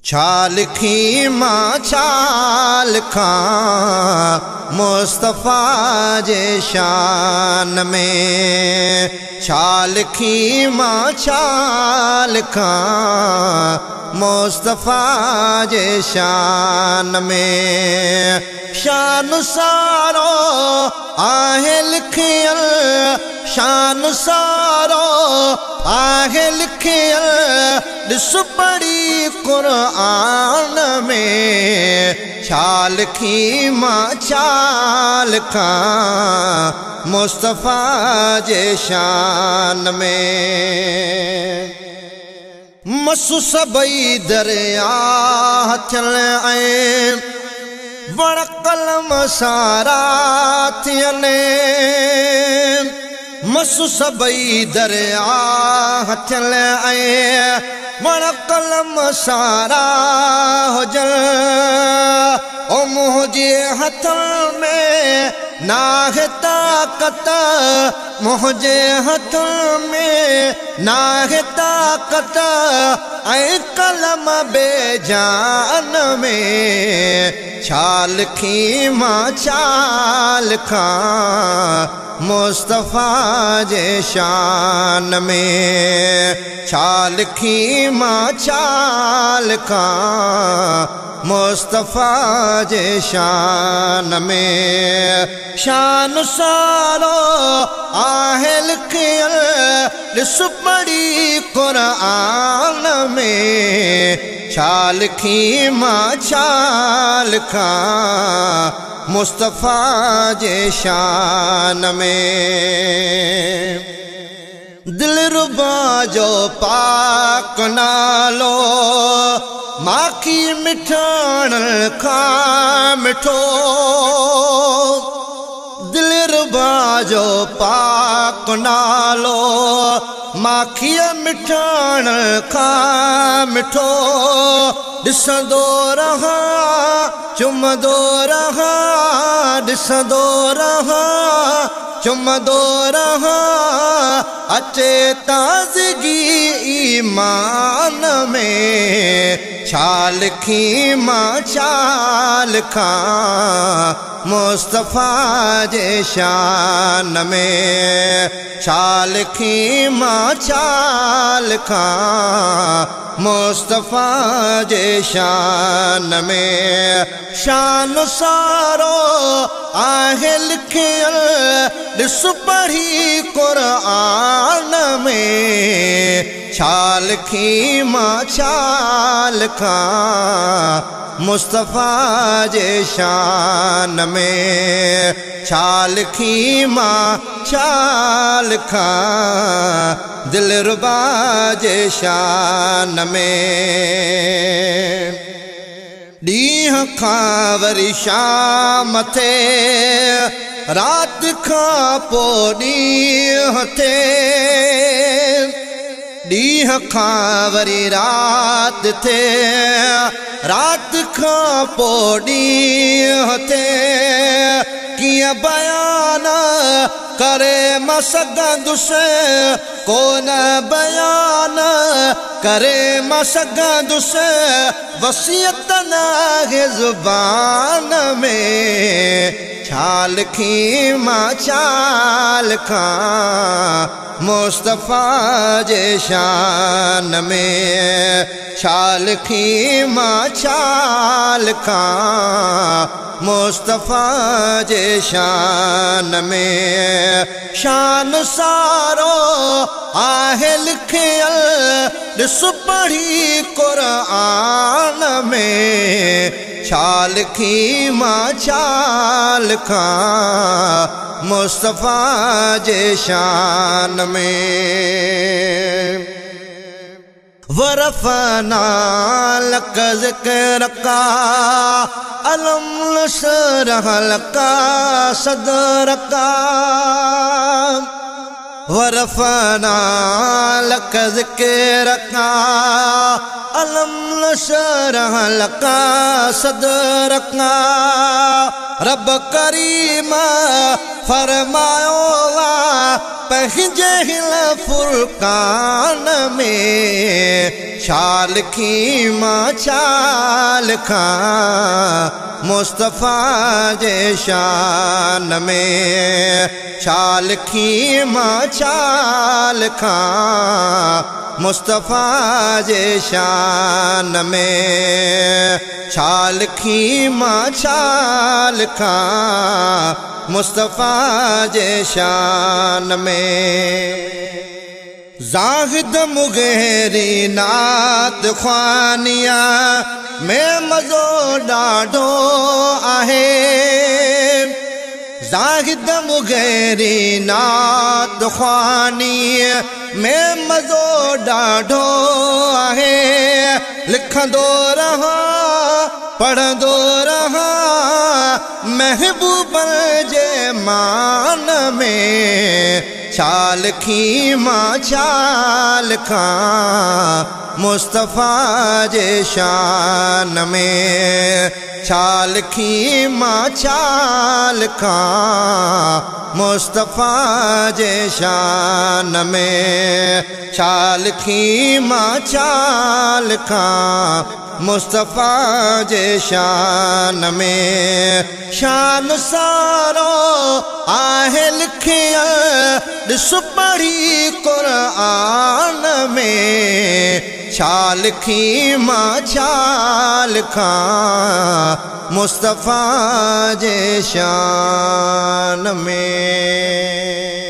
छा लिखी मां छा लिखां मुस्तफ़ा जे शान में। छा लिखी मां छा लिखां मुस्तफ़ा जे शान में। शान सारो आहे लिखियल, शान सारो आहे लिखियल, ॾिस पढ़ी क़ुरान में। छा लिखी मां छा लिखां मुस्तफ़ा जे शान में। मसु सबई दरिया थियल ऐं वण कलम सारा थियनि। मसु सबई दरिया थियल ऐं वण कलम सारा हुजनि। ओ मुंहिंजे हथ में नाहे ताक़त, मुंहिंजे हथ में नाहे ताक़त, ऐं कलम बेजान में। छा लिखी मां छा लिखां मुस्तफ़ा जे शान में। छा लिखी मां छा लिखां मुस्तफ़ा जे शान में। शान सारो आहे लिखियल, ॾिस पढ़ी क़ुरान में। छा लिखी मां छा लिखां मुस्तफ़ा जे शान में। दिलरुबा जो पाक नालो माखी मिठाण खां मिठो। दिलरुबा जो पाक नालो माखी मिठाण खां मिठो। ॾिसंदो रहां चुमंदो रहां, ॾिसंदो रहां चुमंदो रहां, अचे ताज़गी ईमान में। छा लिखी मां छा लिखां मुस्तफ़ा जे शान में। छा लिखी मां छा लिखां मुस्तफ़ा जे शान में। शान सारो आहे लिखियल, ॾिस पढ़ी क़ुरान में। छा लिखी मां छा लिखां मुस्तफ़ा जे शान में। छा लिखी मां छा लिखां दिलरुबा जे शान में। ॾींहं खां वरी शाम थे, रात खां पोइ ॾींहं थे। ॾींहं खां वरी रात थे, रात खां पोइ ॾींहं थे। कीअं बयान करे मां सघंदुसि, कोन बयान करे मां सघंदुसि, वसियत नाहे ज़ुबान में। छा लिखी मां छा लिखां मुस्तफ़ा जे शान में। छा लिखी मां छा लिखां मुस्तफ़ा जे शान में। शान सारो आहे लिखियल, ॾिस पढ़ी क़ुरान में। छा लिखी मां छा लिखां मुस्तफ़ा जे शान में। वरफ़ना लक ज़िक्रका अलम नशरह लका सदरका। वरफ़ना लक ज़िक्रका अलम नशरह लका सदरका। रब करीम फरमायो पंहिंजे हिल फुरकान में। छा लिखी मां छा लिखां मुस्तफ़ा जे शान में। छा लिखी मां छा लिखां मुस्तफ़ा जे शान में। छा लिखी मां छा लिखां मुस्तफ़ा जे शान में। ज़ाहिद मुग़ैरी नात ख़्वानिया में मज़ो ॾाढो आहे। ज़ाहिद मुग़ैरी नात ख़्वानी में मज़ो ॾाढो आहे। लिखंदो रहां पढ़ंदो रहां महबूबन जे मान में। छा लिखी मां छा लिखां मुस्तफ़ा जे शान में। छा लिखी मां छा लिखां मुस्तफ़ा जे शान में। छा लिखी मां छा लिखां मुस्तफ़ा जे शान में। शान सारो आहे लिखियल ॾिस पढ़ी क़ुरान में। छा लिखी मां छा लिखां मुस्तफ़ा जे शान में।